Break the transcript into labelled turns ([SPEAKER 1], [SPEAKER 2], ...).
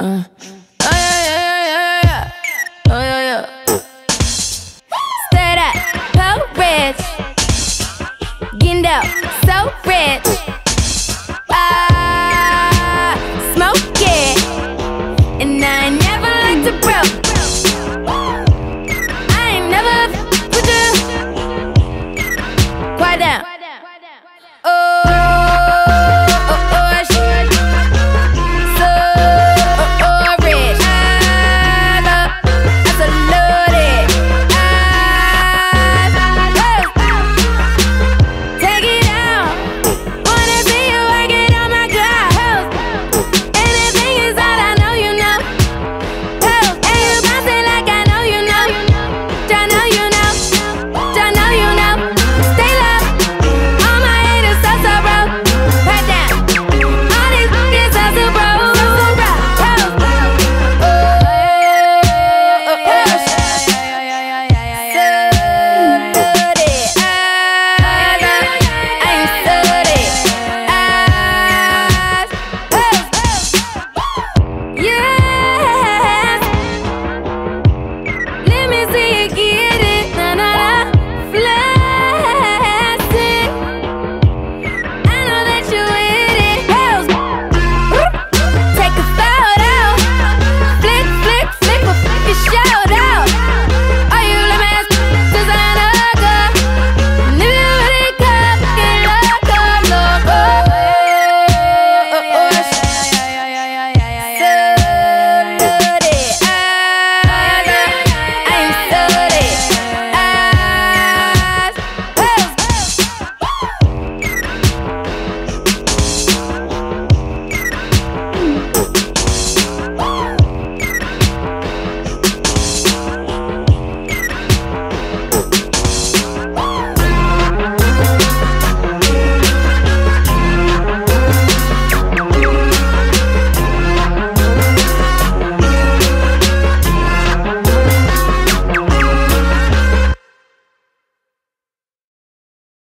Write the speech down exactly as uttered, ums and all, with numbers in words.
[SPEAKER 1] Uh. Oh yeah, yeah, yeah, yeah, yeah. Oh yeah, yeah. Straight up, po rich. Getting out, so rich. Ah, smoke it. And I ain't never liked to broke. I ain't never with you. Quiet down.